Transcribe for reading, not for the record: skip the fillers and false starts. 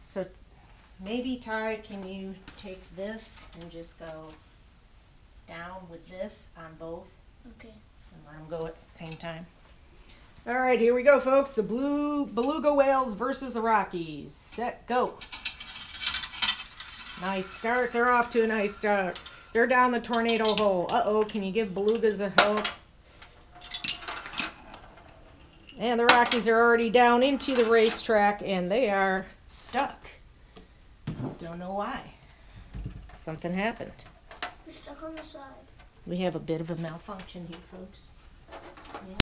So maybe Ty, can you take this and just go down with this on both Okay. and let them go at the same time? All right, here we go, folks. The blue beluga whales versus the Rockies. Set, go. Nice start. They're off to a nice start. They're down the tornado hole. Uh-oh, can you give belugas a help? And the Rockies are already down into the racetrack, and they are stuck. Don't know why. Something happened. We're stuck on the side. We have a bit of a malfunction here, folks.